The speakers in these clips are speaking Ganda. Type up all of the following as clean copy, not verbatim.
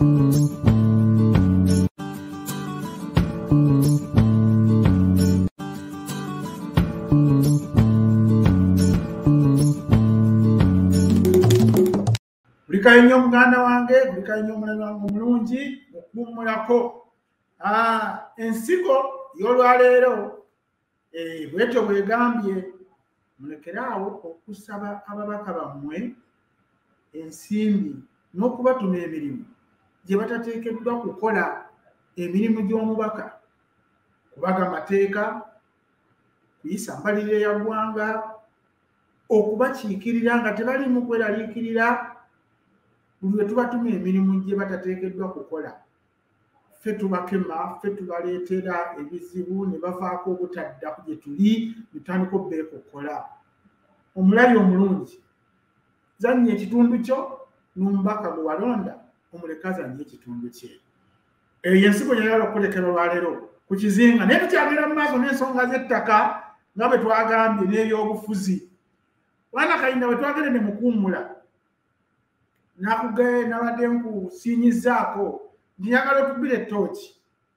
Bulikayo muganda wange, bulikayo mulala wange omulungi okumulako. Ensigo y'olwaleero bwetyo bwegambye mulekeraawo okusaba ababaka bammwe ensimbi n'okubatuma emirimu gye batateekeddwa kukola emirimu gy'omubaka, kubaga amateeka, kuyisa mbalirira ya ggwanga, okubakiikirira nga tebali mu kweraliikirira. Buli lwe tubatuma emirimu gye batateekeddwa kukola, ffe tubakema, ffe tubaleetera ebizibu ne bavaako obutadda ku gye tuli bitandika obbeeko okukola. Omulayi omulungi zannya ekitundu kyo n'omubaka gwe walonda omuleka azannya ekitundu kye. Eyo ensigo yayagala okukolekera olwaleero ku Kizinga, naye tukyagenda mu maaso n'ensonga z'ettaka nga bwe twagambye n'ebyobufuzi. Wana Kayinda bwe twagende ne mukuumula nakugaye nabadde nkusiinyizaako njagala otubire ettooki.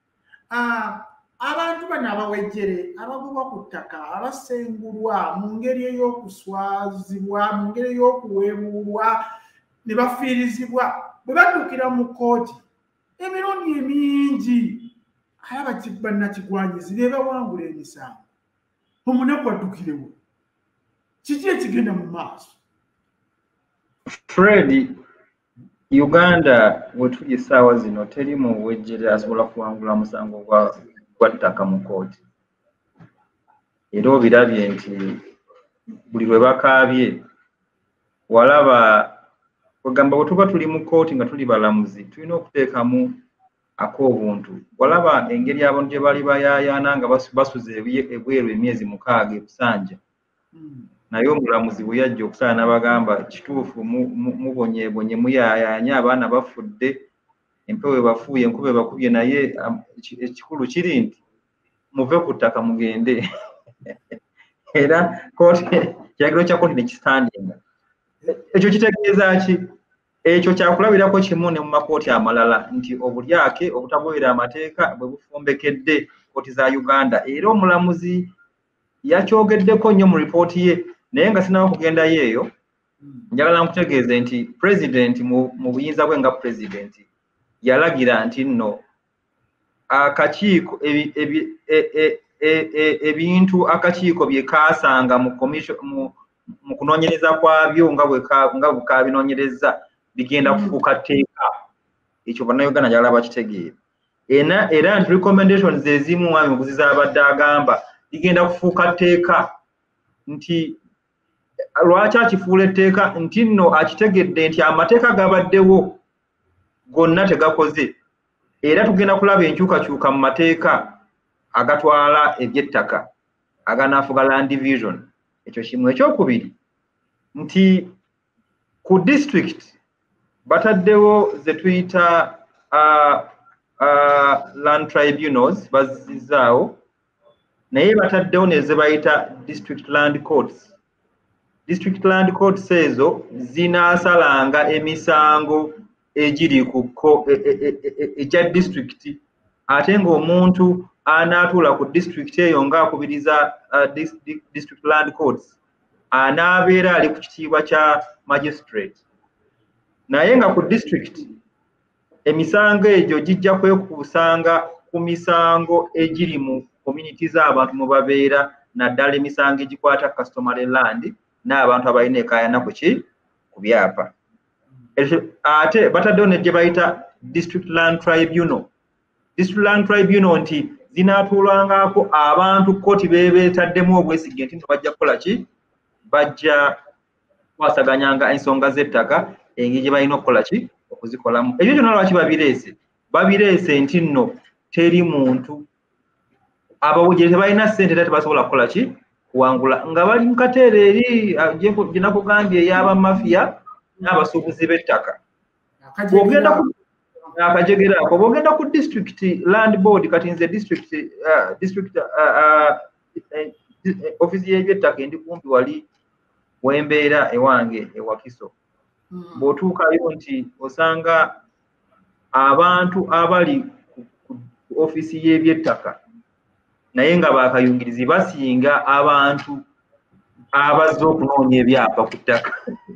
Abantu bano abawejjere abagobwa ku ttaka abasengulwa mu ngeri ey'okuswazibwa, mu ngeri ey'okuweebuulwa ne bafiirizibwa, bwe baddukira mu kkooti emirundi emingi alaba bannakigwanyizi be bawangula emisango. Omunaku addukirewo, kiki ekigenda mu maaso? Fred, Uganda wetuli essaawa zino teri mu buwejjere asobola kuwangula musango gwa ttaka mu kkooti. Era obirabye nti buli lwe bakaabye walaba kugamba bwe tuba tuli mu kkooti nga tuli balamuzi tulina okuteekamu ak'obuntu. Walaba engeri abantu gye bali bayaayaana nga basuza ebweru emyezi 6 ebusanja. Naye omulamuzi bwe yajja okusala n'abagamba kituufu mubonyeebonye muyaayaanya, abaana bafudde, empewo ebafuuye, enkuba ebakubye, naye ekikulu kiri nti muve ku ttaka mugende. Era kiragiro kya kkooti ne kisitandinga. Ekyo kitegeeza ki? Ekyo kyakulabirako kimu ne mu makooti amalala nti obulyake obutagoberera amateeka bwe bufumbekedde kkooti za Uganda. Era omulamuzi yakyogeddeko nnyo mu ripooti ye, naye nga sinaba kugendayo eyo, njagala nkutegeeze nti pulezidenti mu buyinza bwe nga pulezidenti yalagira nti nno akakiiko ebintu akakiiko bye kaasanga mu kunoonyereza kwabyo nga bwe kabinoonyereza bigenda kufuuka tteeka. Ekyo bannayuganda njagala bakitegeere. Era nti recommendations ezimu mwami muguzi z'abadde agamba bigenda kufuuka tteeka. Nti lwaki akifuula etteeka? Nti nno akitegedde nti amateeka gabaddewo gonna tegakoze, era tugenda kulaba enkyukakyuka mu mateeka agatwala eby'ettaka aganaafuga land division. Ekyo kimu. Ekyokubiri nti ku district bataddewo ze tuyita land tribunals bazizaawo, naye bataddewo ne ze bayita district land courts. District land courts ezo zinaasalanga emisango egiri ku egya district, ate ng'omuntu anaatuula ku district eyo ng'akubiriza district land courts anaabeera ali ku kitiibwa kya magistrate. Naye nga ku district emisango egyo gijja kwekuusanga ku misango egiri mu community z'abantu mu babeera, naddala emisango egikwata customary land n'abantu abalina ekaayana ku byapa. Ate bataddewo ne gye bayita district land tribunal. District land tribunal nti zinaatuulangako abantu kkooti beetaddemu obwesige nti bajja kukola ki? Bajja kwasaganyanga ensonga z'ettaka engeri gye balina okukola ki? Okuzikolamu. Ebyo byonna lwaki babireese? Babireese nti nno teri muntu abawejjere tebalina ssente era tebasobola kukola ki? Kuwangula, nga bali mu kateera eri gye nakugambye ey'abamafiya n'abasuubuzi b'ettaka. Akajegeraako bw'ogenda ku district land board, kati nze district office y'eby'ettaka endi kumpi wali wembeera ewange e Wakiso. Bw'otuukayo nti osanga abantu abali ku ofisi y'ebyettaka naye nga bakayungirizi basinga abantu abazze okunoonya ebyapa ku ttaka.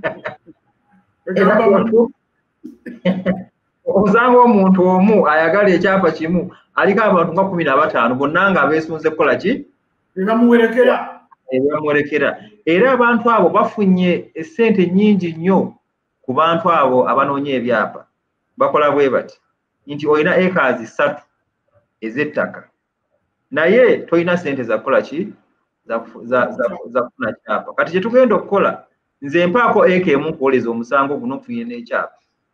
Osanga omuntu omu ayagala ekyapa kimu aliko abantu nga 15 bonna nga beesunze kukola ki? Ebamuwerekera. Era abantu abo bafunye essente nnyingi nnyo ku bantu abo abanoonya ebyapa. Bakola bwe bati nti olina acres 3 ez'ettaka naye tolina ssente za kukola ki? za kufuna kyapa. Kati kye tugenda okukola nze mpaako eka emu nkuwoleza omusango guno nfunye n'ekyapa.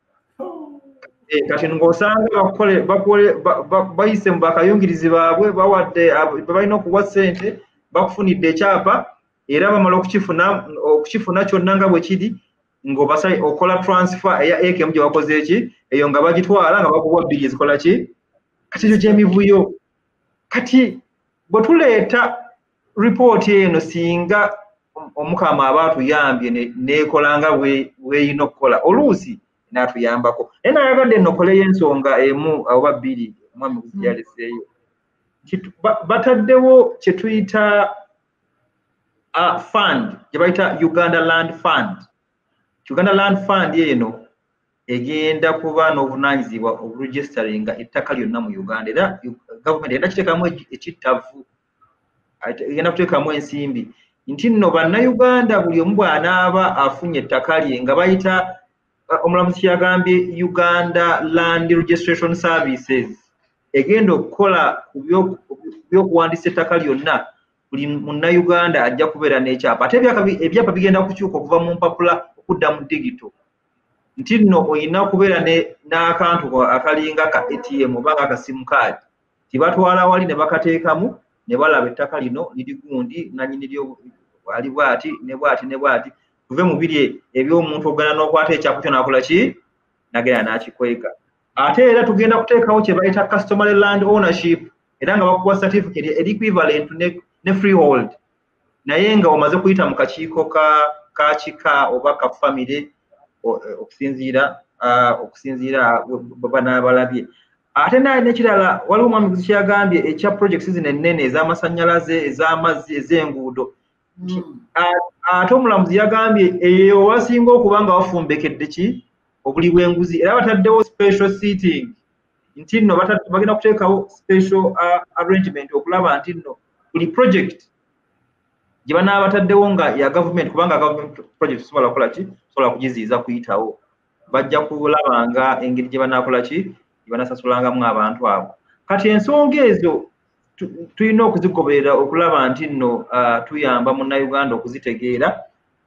Kati ng'osanga bayise mu bakayungirizi baabwe bawadde balina okuwa ssente bakufunidde ekyapa era bamala okukifuna kyonna nga bwe kiri ng'obasale okola transfer eya eka emu gye bakoze eki eyo nga bagitwala nga bakuwa bbiri ezikola ki? Kati ekyo gy'emivuyo. Kati bwe tuleeta ripooti eno singa omukama aba atuyambye n'ekola nga bw'erina okukola oluusi n'atuyambako. Naye nayagadde nnokoleyo ensonga emu oba bbiri omwami gyaleseeyo. Bataddewo kye tuyita fund gye bayita Uganda Land Fund. Uganda Land Fund eno egenda kuba n'obuvunaanyizibwa oburegisteringa ettaka lyonna mu Uganda era gavumenti egenda kiteekamu ekittavu egenda kuteekamu ensimbi nti nno bannayuganda buli omu bw'anaaba afunye ettaka lye nga bayita omulamuzi yagambye Uganda Land Registration Services egenda okukola ku by'okuwandiisa ettaka lyonna buli munnayuganda ajja kubeera n'ekyapa ate ebyapa bigenda kukyuka okuva mu mpapula okudda mu digito nti nno olina okubeera n'akantu akalinga ka ATM oba akasimu kaadi tibatwala wali ne bakateekamu ne balaba ettaka lino liri gundi nannyini lyo ali bw'ati ne bw'ati ne bw'ati tuve mu biri eby'omuntu ogana n'okwata ekyapa kyo n'akola ki nagenda n'akikweka. Ate era tugenda kuteekawo kye bayita customary land ownership era nga bakuwa certificate equivalent ne freehold naye nga omaze kuyita mu kakiiko ka kika oba ka family okusinziira banaabalabye. Ate naye n'ekirala waliwo omwami kyeyagambye ekya projects zino ennene ez'amasannyalaze ez'amazzi ez'enguudo ate omulamuzi yagambye eyo wasinga okuba nga wafumbekedde ki obuli bw'enguzi era bataddewo special seating nti nno bagenda kuteekawo special arrangement okulaba nti nno buli project gye banaabataddewo nga ya government kubanga government project sobola kukola ki sobola kugiziyiza kuyitawo bajja kulabanga engeri gye banaakola ki gye banaasasulangamu abantu abo. Kati ensonga ezo tulina okuzigoberera okulaba nti nno tuyamba munnayuganda okuzitegeera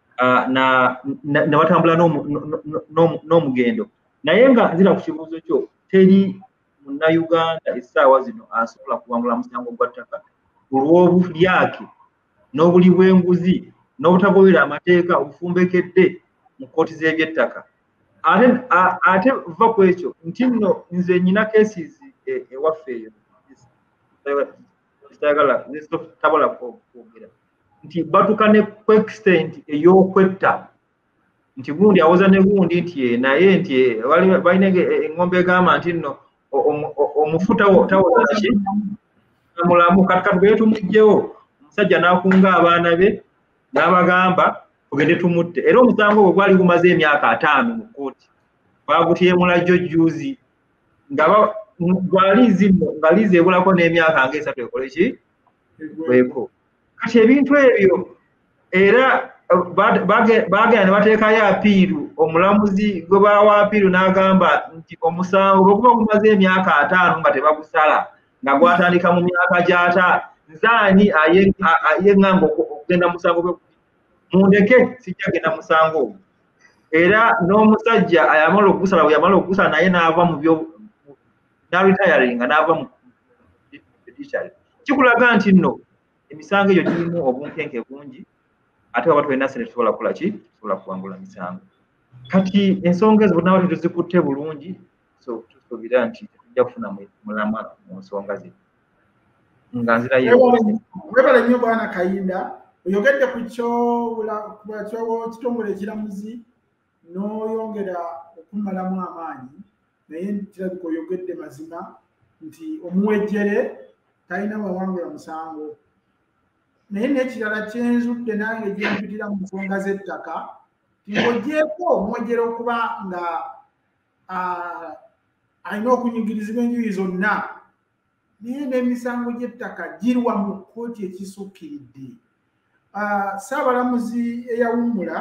ne batambula n'omugendo naye nga nzira ku kibuuzo kyo teri munnayuganda essaawa zino asobola kuwangula musango gwa ttaka olw'obulyake n'obuli bw'enguzi n'obutagoberera amateeka obufumbekedde mu kkooti z'ebyettaka. Ate va ku ekyo nti nno nze nyina cases ewaffe eyo tabola kwogera nti batuka ne ku extent ey'okwetta nti gundi awoza ne gundi nti naye nti balina engombe egamba nti nno omufu tawoza ki mulamu kati tugende tumugjewo omusajja n'akunga abaana be n'abagamba tugende tumutte era omusango ogwo gwali gumaze emyaka 5 mu kkooti bagutyemula jjo juzi nga nga liizi ebulako n'emyaka nga 3 ekole ki bweko. Kati ebintu ebyo era bagenda ne bateekayo apiiru omulamuzi gwe baawa apiiru n'agamba nti omusango bwe guba gumaze emyaka 5 nga tebagusala nga gwatandika mu myaka gy'ata nzaani ayeŋŋanga okugenda musango gwe mundeke sijja genda musango ogwo era n'omusajja ayamala okugusala bwe yamala okugusala naye n'ava mu byo n'aritayaringa n'ava mu judiciary. Kikulaga nti nno emisango egyo girimu obunkenke bungi ate waba tulina ssente tusobola kukola ki tusobola kuwangula misango. Kati ensonga ezo bonna bati tuzikutte bulungi so tusuubira nti tujja kufuna mulama mu nsonga zino nga nzirayo webale nnyo bwana Kayinda oyogedde ku kitongole ekiramuzi n'oyongera okumalamu amaanyi naye kirabika oyogedde mazima nti omuwejjere talina bawangula musango. Naye n'ekirala kyenzudde nange gyempitira mu nsonga z'ettaka ng'ogyeko omuwejjere okuba nga alina okunyigirizibwa enjuyi zonna, naye n'emisango gy'ettaka girwa mu kkooti ekisukkiridde. Ssaabalamuzi eyawummula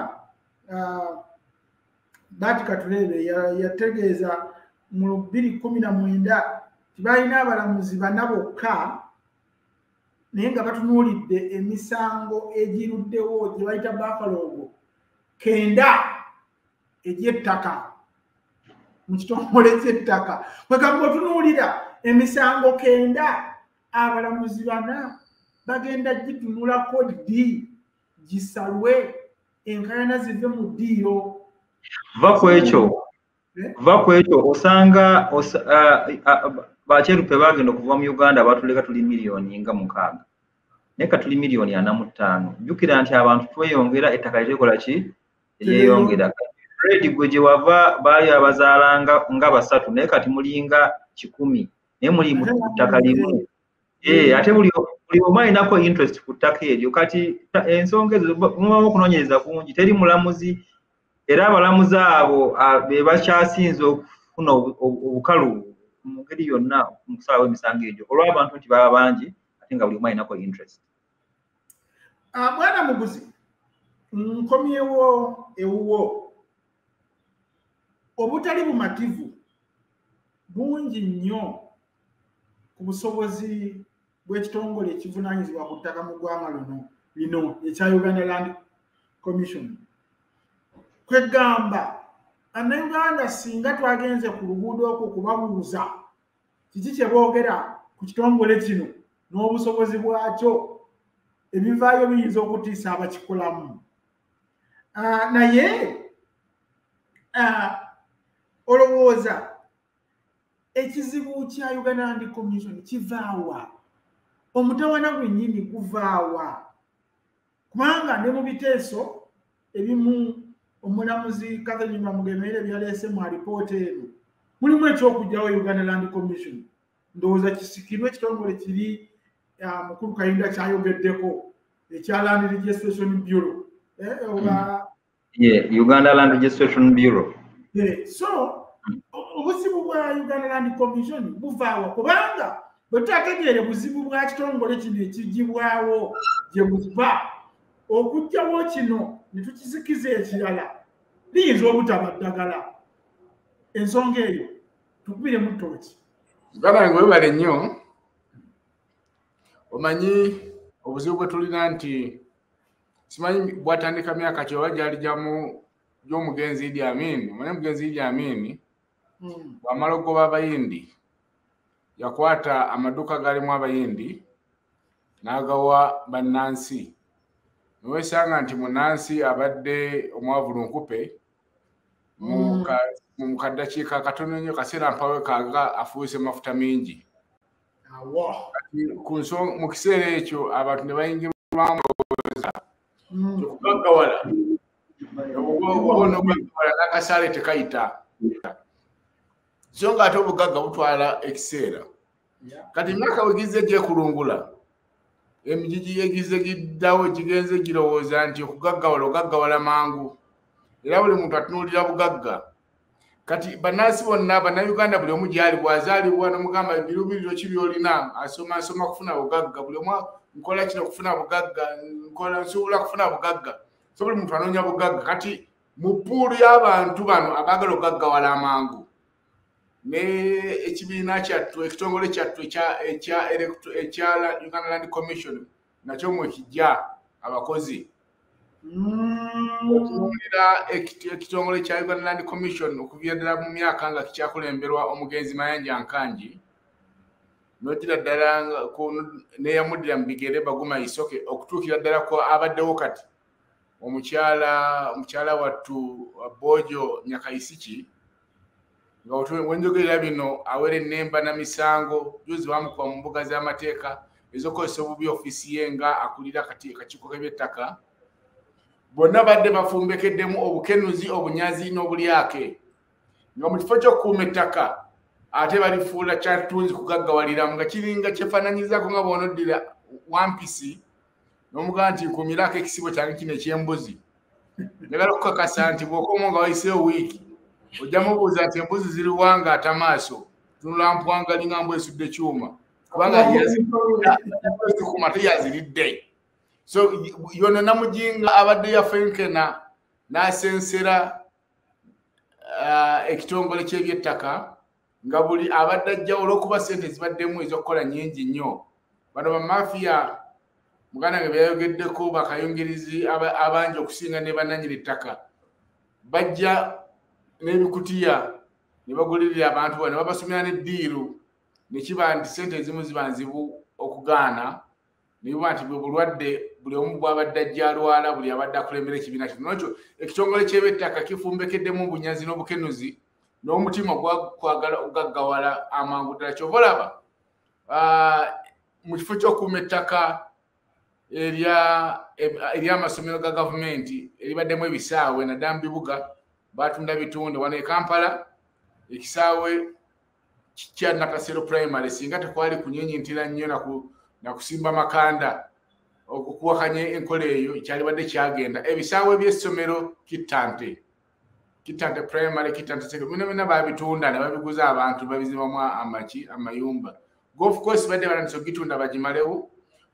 Baati Katuleebe yategeeza mu 2019 tibalina abalamuzi bana bokka, naye nga batunuulidde emisango egiruddewo gye bayita Buffalo 9 egy'ettaka mu kitongole ky'ettaka. Kwegamba otunuulira emisango 9 abalamuzi bana bagenda gitunulako ddi gisalwe enkayana zive mu ddiiro. Va ku ekyo osanga bakyerupe bagenda okuva mu Uganda batuleka tuli miliyoni nga 6 naye ka tuli miliyoni 45. Jjukira nti abantu tweyongera, ettaka litekola ki lyeyongera. Fred gwe gye wava baali abazaala nga 3 naye kati mulinga 100 naye muli mu ttaka limu. Ate buli omu alinako interest ku ttaka eryo. Kati ensonga ezo mubamu okunoonyereza kungi, teri mulamuzi era abalamuzi abo be bakyasinze okufuna obukalu mu ngeri yonna mu kusalawo emisango egyo olw'abantu nti baba bangi ate nga buli omu alinako interest. Mwana muguzi, nkomyewo ewuwo, obutali bumativu bungi nnyo ku busobozi bw'ekitongole ekivunaanyizibwa ku ttaka mu ggwanga lino ekya Uganda Land Commission. Kwegamba Bannayuganda singa twagenze ku luguudo okwo kubabuuza kiki kye boogera ku kitongole kino n'obusobozi bwakyo, ebivaayo biyinza okutiisa abakikolamu. Naye olowooza ekizibu kya Uganda Land Commission kivaawa? Omutawana gwennyini guvaawa? Kubanga ne mu biteeso ebimu omulamuzi Catherine Bamugemeere byaleese mu alipoota eno mulimu ekyokugyawo Uganda Land Commission. Ndowooza kisikirwe ekitongole kiri Mukulu Kayinda kyayogeddeko ekya Land Registration Bureau. Uganda Land Registration Bureau. So obuzibu bwa Uganda Land Commission buvaawa? Kubanga bwe tutategeere buzibu bwa kitongole kino ekigibwawo gye buva, okuggyawo kino ne tukisikiza ekirala liyinza obutaba ddagala. Ensonga eyo tukubiremu ttooki. Baba ngo webale nnyo. Omanyi obuzibu bwe tulina nti simanyi bwatandika myaka ki oba gyali gy'omugenzi Idi Amin. Omanyi omugenzi Idi Amin bw'amala okugoba Abayindi yakwata amaduuka galimu Abayindi n'agawa bannansi. Niwesanga nti munansi abadde omwavulunkupe mu kaddakiika katono nnyo, kaseera mpawe kaaga afuuse mafuta mingi. Mu kiseera ekyo abantu ne bayingirwamu olowooza okugaggawala obugagawala n'akasaale tekayita. So nga ate obugagga butwala ekiseera. Kati emyaka wegize gyekulungula, emijiji egize giddawo gigenze girowooza nti okugaggawala mangu, era buli muntu atunuulira bugagga. Kati bannansi bonna Bannayuganda buli omu gyali bw'azaalibwa n'omugamba ebirubiriro ki by'olina, asoma kufuna bugagga. Buli omu nkola kino kufuna bugagga, nsuubula kufuna bugagga. So buli muntu anoonya bugagga. Kati mu puulu y'abantu bano abaagala okugaggawala amangu, ne ekibiina kyattu, ekitongole kyattu ekya Uganda Land Commission nakyo mwe kijja abakozi. Okuwulira ekitongole kya Uganda Land Commission okuviira ddala mu myaka nga kikyakulemberwa omugenzi Mayanja Nkangi, n'ogira ddala neeyamuddira mu bigere Baguma Isoke okutuukira ddala ko abaddewo kati omukyala wattu Bojo Nyakaisiki. Wenjogerera bino awera ennemba na misango juzi bamukuba mu mbuga z'amateeka ezokozesa obubi ofiisi ye nga akulira akakiiko k'ebyettaka. Bonna badde bafumbekeddemu obukenuzi, obunyazi n'obulyake. nga mu kifo ky'okukuuma ettaka ate balifuula kyattunzi kugaggawaliramu nga kiringa kyefaananyizaako nga bw'onoddira wampisi n'omugamba nti nkuumirako ekisibo kyange kino eky'embuzi. Njagala okukakasa nti bw'okoma nga wayiseewo wiiki ojja mubuuza nti embuzi ziri wanga atamaaso tunula mpwangali nga mbwesudde ekyuma kubanga yazikuma teyaziridde. So yono Namujinga abadde yafenkena n'asensera ekitongole ky'ebyettaka nga buli abadde ajja olw'okuba ssente zibaddemu ez'okukola nnyingi nnyo. Bano bamafiya muganda nga byayogeddeko bakayungirizi abangi okusinga ne bannannyini ettaka bajja n'ebikutiya ne bagulirira abantu bano ne babasomera n'eddiiru ne kiba nti ssente ezimu ziba nzibu okugaana ne biba nti bwe bulwadde buli omu bw'abadde ajja alwala buli abadde akulembera ekibiina kino. N'ekyo ekitongole ky'ebyettaka kifumbekeddemu obunyazi n'obukenuzi n'omutima gwagala okugaggawala amangu ddala. Kyova olaba mu kifo ky'okukuuma ettaka ery'amasomero ga gavumenti eribaddemu ebisaawe naddala mu bibuga batunda bitunde. Wano e Kampala ekisaawe kya Nakasero primary singa tekwali kunyinyintira nnyo nakusimba makanda okuwakanya enkola eyo kyalibadde kyagenda. Ebisaawe by'essomero Kittante primary, Kittante secondary bino babitunda ne babiguza abantu babizibamu amayumba. Golf course badde balandiso gitunda bagimalewo.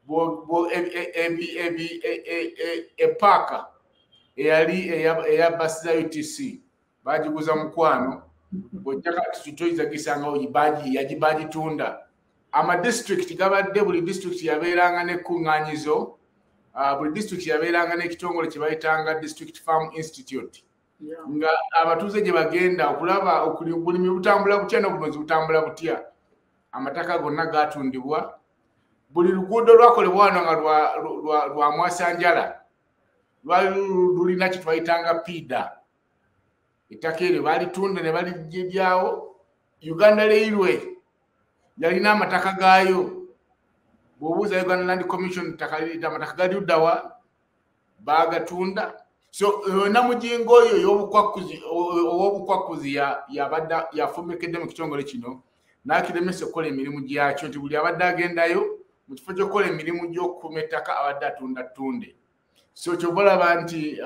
ETTAKA eyali eya basi za UTC bagiguza mukwano bwojjaka tutoyiza gisangawo yagibagitunda. Ama district gabadde buli district yabeeranga n'ekkuŋŋaanyizo buli district yabeeranga n'ekitongole kye bayitanga District Farm Institute nga abatuuze gye bagenda okulaba obulimi butambula butya n'obulunzi butambula butya. Amataka gonna gatundibwa. Buli luguudo lwakolebwa wano nga lwa mwasanjala lulina kye twayitanga PIDA. Ettaka eryo balitunda ne balijjawo. Uganda Railway yalina amataka gaayo. Bw'obuuza Uganda Land Commission amataka gali luddawa bagatunda. So Namujinga oyo ow'obukwakkuzi yafumbekedde mu kitongole kino n'akiremesa okukola emirimu gyakyo nti buli abadde agendayo mu kifo ky'okukola emirimu gy'okukuuma ettaka abadde atunda ttunde. So kyova olaba nti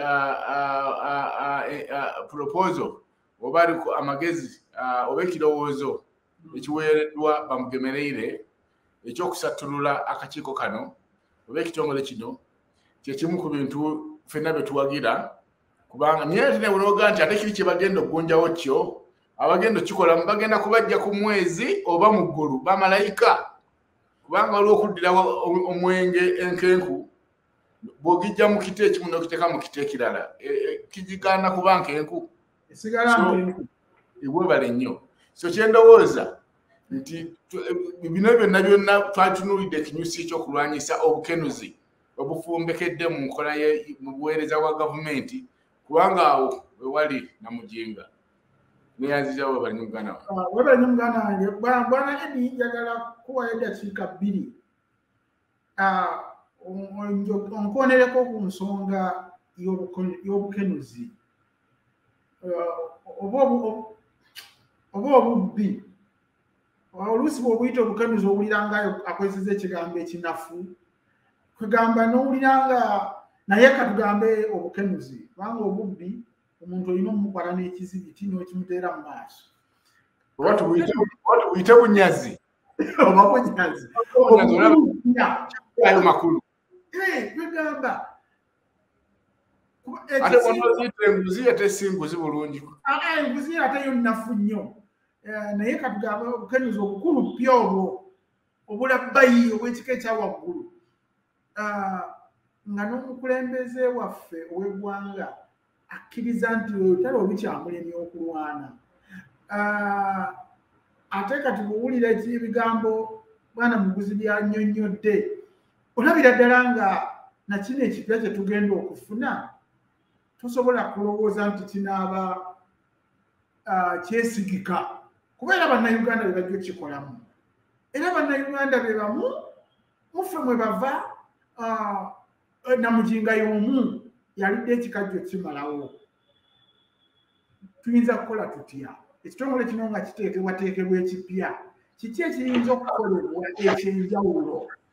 proposal oba aliko amagezi oba ekirowoozo ekiweereddwa bamugemereire ekyokusattulula akakiiko kano oba ekitongole kino kyekimu ku bintu ffenna bye tuwagira kubanga naye ate ne bunooga nti ate kiri kye bagenda okugunjawo kyo abagenda okikolamu bagenda kubajja ku mwezi oba mu ggulu bamalayika kubanga waliwo okuddirawo omwenge enkenku bw'ogijja mu kiti ekimu n'okiteeka mu kiti ekirala kigigaana kuba nkenku ebwebale nnyo. So kyendowooza nti bino byonna twatunuulidde ekinyusi ekyokulwanyisa obukenuzi obufumbekedde mu nkola mu buweereza bwa gavumenti kubanga awo wewali Namujinga neyanziza webali Muganda webali Muganda wange bwana Edi njagala kuwayo eddakiika 2 onkonereko ku nsonga y'obukenuzi oba obubbi. Oluusi bw'obuyita obukenuzi owulirangayo akozesa ekigambo ekinafu kwegamba n'owuliranga naye katugambe obukenuzi kubanga obubbi omuntu olina omukwala n'ekizibiti n'okimuteera mu maaso oba tubuyite bunyazi oba bunyazi ayo makulu kwegamba ate onoziyita enguzi ate si nguzi bulungi enguzi ate yo nnafu nnyo naye katugambe obukenuzi obukulu pya obwo obulabbayi obw'ekika ekyawaggulu nga n'omukulembeze waffe ow'eggwanga akkiriza nti olutalo olukyamulemye okulwana. Ate kati bw'owulira ebigambo bwana Muguzi byannyonnyodde olabira ddala nga nakino ekipya kye tugenda okufuna tosobola kulowooza nti kinaaba kyesigika kuba era bannayuganda be bajja okikolamu era bannayuganda be bamu muffe mwe bava. Namujinga y'omu yalidde ekikajjo kimalawo. Tuyinza kukola tutya ekitongole kino nga kiteekebwateekebwa ekipya kiki ekiyinza okukolebwa ekyenjawulo?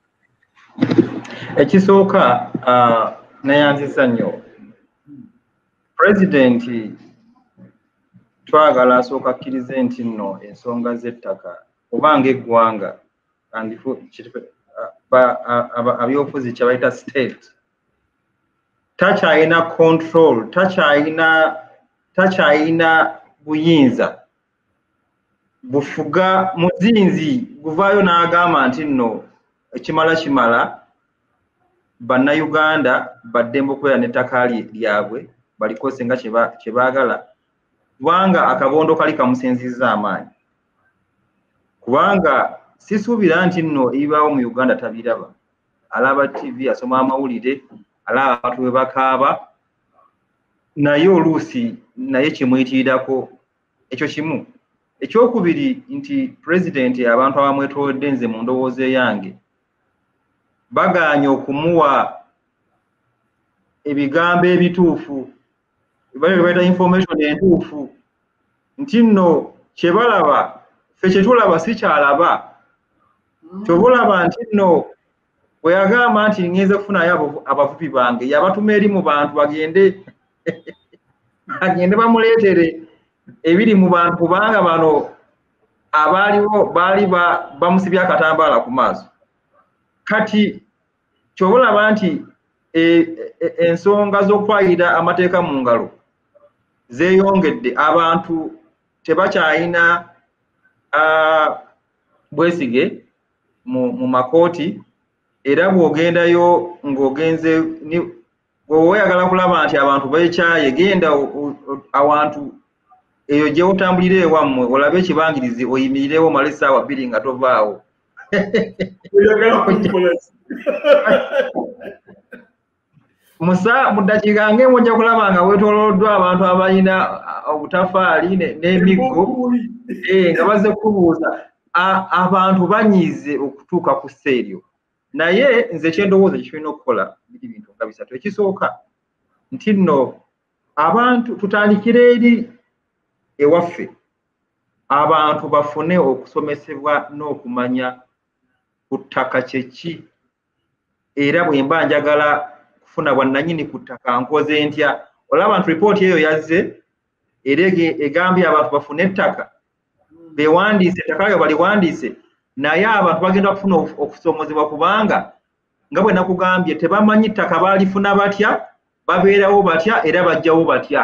Ekisooka neyanziza nnyo pulezidenti twagala asooka akkirize nti nno ensonga z'ettaka oba ng'eggwanga abyobufuzi kye bayita state takyayina control takyayina buyinza bufuga muzinzi guvaayo n'agamba nti nno ekimala bannayuganda baddembe okubeera n'ettaka lyabwe balikose nga kye baagala kubanga akabondo kali kamusinzizza amaanyi kubanga sisuubira nti nno ebibaawo mu Uganda tabiraba alaba TV asoma amawulire alaba abantu bwe bakaaba naye oluusi naye kimuyitirirako ekyo kimu. Ekyokubiri nti pulezidenti abantu abamwetoolodde nze mu ndowooza yange bagaanye okumuwa ebigambo ebituufu bayita information entuufu nti nno kye balaba ffe kye tulaba si kyalaba ky'oba olaba nti nno bwe yagamba nti ngenze kufunayo abavubi bange yabatuma eri mu bantu bagende bamuleetere ebiri mu bantu kubanga bano abaaliwo baali bamusibye akatambaala ku maaso kati ky'oba olaba nti ensonga z'okwayira amateeka mu ngalo zeeyongedde abantu tebakyayina bwesige mu makooti era bw'ogendayo ng'ogenze oyagala kulaba nti abantu beekyaye genda awantu eyo gye otambulira ewammwe olabe ekibangirizi oyimirirewo mala essaawa 2 nga tovaawo mu ddakiika ng'emu ojja kulaba nga weetooloddwa abantu abalina obutafaali n'emiggo nga bazze kubuuza abantu banyiize okutuuka ku ssa eryo naye nze kyendowooza kyekirina okukola biri bintu nga bisatu. Ekisooka nti nno abantu tutandikire eri ewaffe abantu bafune okusomesebwa n'okumanya ku ttaka kyeki era bwe mba njagala kufuna bwannannyini ku ttaka nkoze ntya. Olaba nti ripooti eyo yazze era egambye abantu bafune ettaka bewandiise ettaka lyo baliwandiise naye abantu bagenda kufuna okusomozebwa kubanga nga bwe nakugambye tebamanyi ttaka baalifuna batya babeerawo batya era bajjawo batya.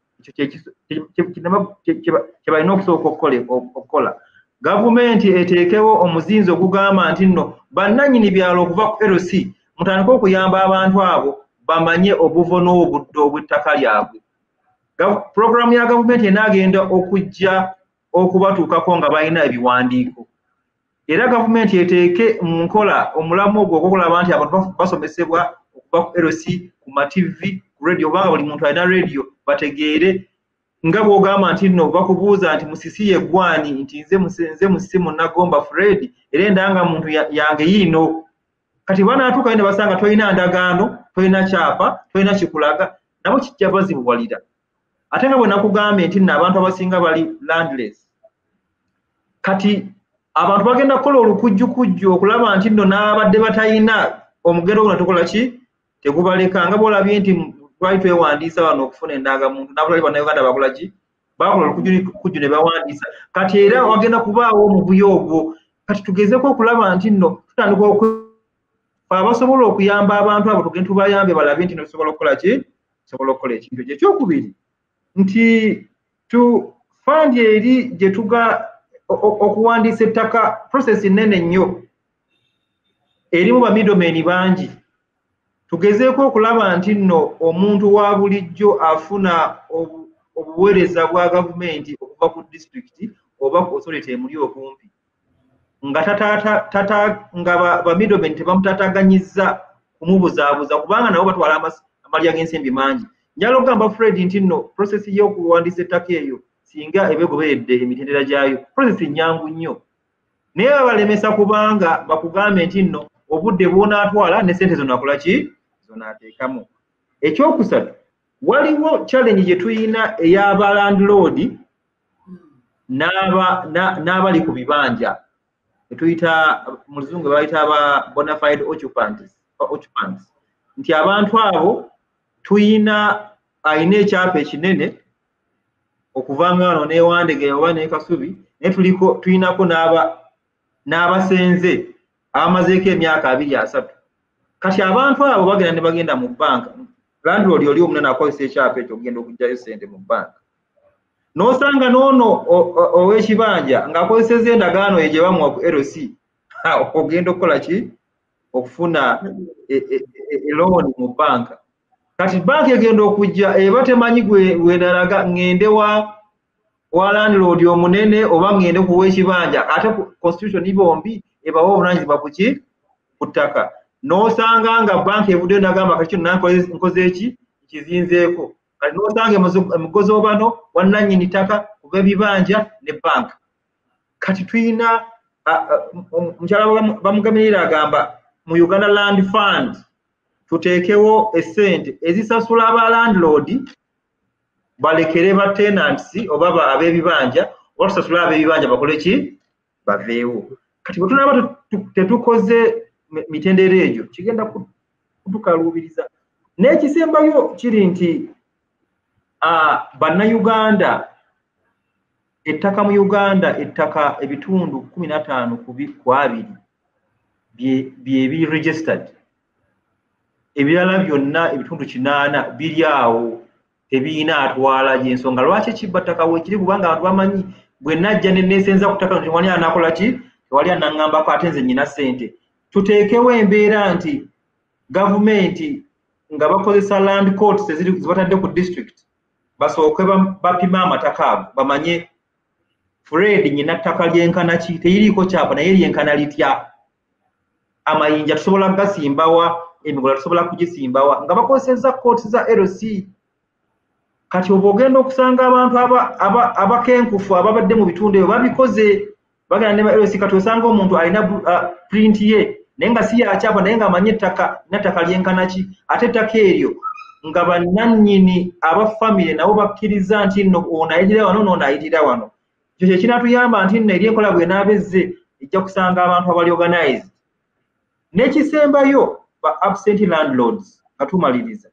Ekyo kye balina okusooka okukola. Gavumenti eteekewo omuzinzi ogugamba nti nno bannannyini byalo okuva ku LC mutandike okuyamba abantu abo bamanye obuvo n'obudde obw'ettaka lyabwe. Puroguramu ya gavumenti enaagenda okujja okubatuukako nga balina ebiwandiiko era gavumenti eteeke mu nkola omulamu ogwo ogwokulaba nti abantu basomesebwa okuva ku LC ku ma-TV ku radio kubanga buli muntu alina radio bategeere nga bw'ogamba nti nno bakubuuza nti musisi yeggwani nti nze musisi Munnagomba Fred era endanga muntu yange yiino kati banaatuuka ne basanga tolina ndagaano tolina kyapa tolina kikulaga nabo kijja bazibuwalira ate nga bwe nakugambye nti nno abantu abasinga bali landless kati abantu bagenda kukola olukujjukujju okulaba nti nno n'abadde batalina omugero ogwo natukola ki tegubaleka nga bw'olabye nti twali twewandiisa wano okufuna endagamuntu n'abalali bannayuganda bakola ki bakola olukujjukujju ne bawandiisa kati era wagenda kubaawo omuvuyo ogwo kati tugezeko okulaba nti nno tutandika abasobola okuyamba abantu abo tugende tubayambe balabe nti tusobola okukola ki tusobola okukola ekintu ekyo. Ekyokubiri nti tufandi eri gye tuga okuwandiisa ettaka process nnene nnyo erimu bamiddlemen bangi tugezeeko okulaba nti nno omuntu wa bulijjo afuna obuweereza bwa gavumenti okuva ku disitulikiti oba ku authority emuli okumpi nga bamiddlemen tebamutaataganyizza kumubuzaabuza kubanga nabo batwala amalya g'ensimbi mangi. Njala okugamba Fred nti nno process y'okuwandiisa ettaka eyo singa ebegoberedde emitendera gyayo process nnyangu nnyo naye babalemesa kubanga bakugambe nti nno obudde bw'onaatwala ne ssente zonakola ki zonaateekamu. Ekyokusatu waliwo challenge gye tuyina ey'abalandlord n'abali ku bibanja etuyita mu luzungu bayita aba bona fide occupants nti abantu abo ayina ekyapa ekinene okuva nga wano n'Ewandege oba ne Kasubi naye tuyinako n'abasenze abamazeeko emyaka 2-3 kati abantu abo bagenda ne bagenda mu bbanka landlord oli omunene akozesa ekyapa ekyo okugenda okugyayo ssente mu bbanka n'osanga n'ono ow'ekibanja ng'akozeseza endagaano ye gye bamuwa ku LC okugenda okukola ki okufuna loan mu bbanka kati bbanka egenda okujja eba temanyi gwendalaga ngende wa landlord omunene oba ngende ku w'ekibanja ate constitution bombi ebawa obuvunanyizibwa ku ki ku ttaka n'osanga nga bbanka evuddeyo n'agamba kati kino nkoze eki kizinzeeko kati n'osanga emigozi obano wannannyini ttaka kuva ebibanja ne bbanka kati tuyina mukyala bamugamirira agamba mu Uganda Land Fund tuteekewo essente ezisasula aba landlord balekere ba tenants oba ab'ebibanja oba tusasule ab'ebibanja bakole ki baveewo kati bwe tunaba tetukoze mitendera egyo kigenda kutukaluubiriza n'ekisembayo kiri nti bannayuganda ettaka mu Uganda ettaka ebitundu 15 ku 2 bye registered ebirala byonna ebitundu 8 biri awo tebiina atwala gy'ensonga lwaki KIBBA ttaka weekiri kubanga abantu bamanyi bwe najja ne neesenza ku ttaka nti wali anakola ki tewali anaŋŋambako ate nze nnyina ssente tuteekewo embeera nti gavumenti nga bakozesa land courts zibatadde ku district basooke bapime amataka ago bamanye Fred nnyina ttaka lyenkana ki teyiriiko kyapa naye lyenkana litya amayinja tusobola kugasimbawa emigola tusobola kugisimbawa nga bakozeseza courts za LC kati oba ogenda okusanga abantu abakenkufu ababadde mu bitundu ebyo babikoze bagenda ne LC kati osanga omuntu alina print ye naye nga si yakyapa naye nga amanye ettaka lyenkana ki ate ettaka eryo nga bannannyini abafamire nabo bakkiriza nti nno ono ayitira wano n'ono ayitira wano ekyo kye kinatuyamba nti nno eryenkola bw'enaaba ezze ejja kusanga abantu abali organized n'ekisembayo ba absent landlords nga tumaliriza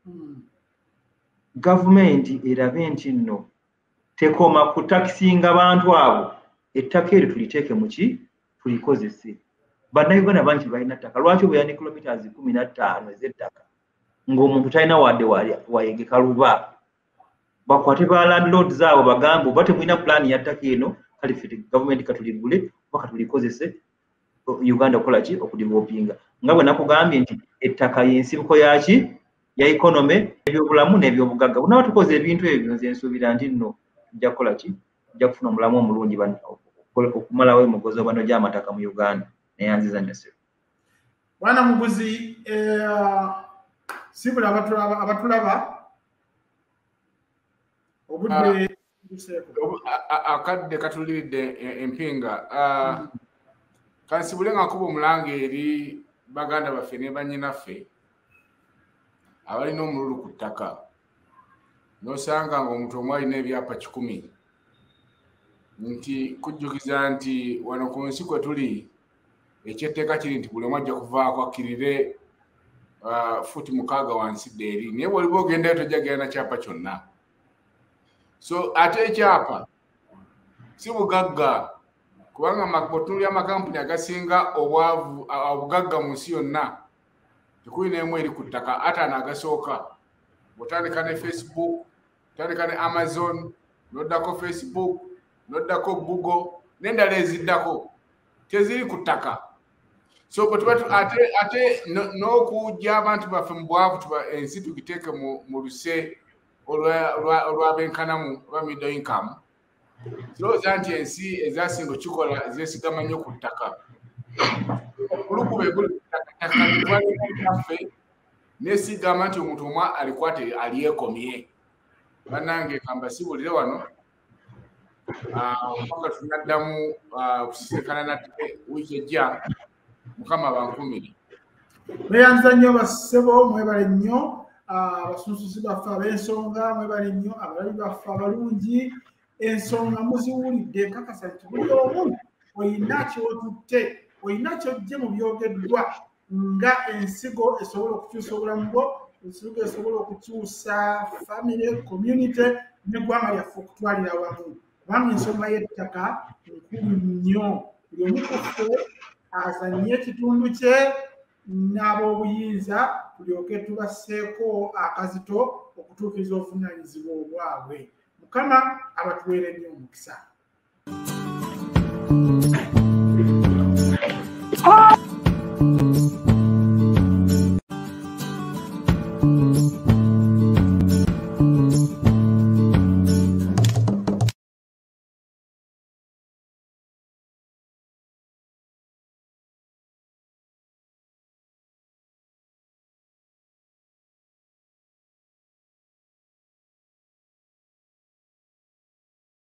gavumenti erabe nti nno tekoma kutakisinga abantu abo ettaka eryo tuliteeke mu ki tulikozese bannayuganda bangi balina ttaka lwaki obeera ne kilometers 15 ez'ettaka ng'omuntu talina wadde wayegeka luba bakwate ba landlords abo bagambe oba temulina pulaani ya ttaka eno kale ffe gavumenti katuligule oba katulikozese Uganda okukola ki okudevelopinga nga bwe nakugambye nti ettaka y'ensibuko yaki ya economy ebyobulamu n'ebyobugagga bunaba tukoze ebintu ebyo nze nsuubira nti nno ojja kukola ki ojja kufuna omulamu omulungi okumalawo emigozo bano gy'amataka mu Uganda neyanziza ndasebe bwana muguzi sibula abatulaba obudde akadde katuliridde empinga kansibule nga kuba omulanga eri baganda baffe ne bannyinaffe abalina omululu ku ttaka n'osanga nga omuntu omu alina ebyapa 10 nti kujjukiza nti wano ku nsi kwe tuli ekyetteeka kiri nti buli omu ajja kuvaako akkirire futi 6 wansi ddeeri naye bw'oliba ogendayo tojjagera na kyapa kyonna so ate ekyapa si bugagga kubanga bw'otunuulira amakampuni agasinga obugagga mu nsi yonna tekuli n'emu eri ku ttaka ate anagasooka bw'otandika ne Facebook otandika ne Amazon n'oddako Facebook n'oddako Google n'endala eziddako teziri ku ttaka so ate n'okujja abantu baffe mu bwavu ensi tugiteeke mu luse olwabenkanamu olwa middle income kirowooza nti ensi ezasinga okikola zeesigama nnyo ku ttaka okulukuba eguli ku ttaka neesigama nti omuntu omu alikwate alyekomye bannange kambasibulire wano mpaka tunaddamu kusisikana natte wiiki ejja mukama bankumire beyanza nnyo bassebo mwebale nnyo abasunsuzi baffe ab'ensonga mwebale nnyo abalabi baffe abalungi ensonga muziwulidde nkakasa nti buli omu oyina kyotutte oyina kyojje mu byogeddwa nga ensigo esobola okukyusa obulamu bwo ensigo esobola okukyusa family community n'eggwanga lyaffe okutwalira wamu kubanga ensonga y'ettaka nkulu nnyo buli omu ku ffe azannye ekitundu kye n'ab'obuyinza tulyoke tubasseeko akazito okutuukiriza obuvunaanyizibwa obwabwe mukama abatuweere nnyo omukisa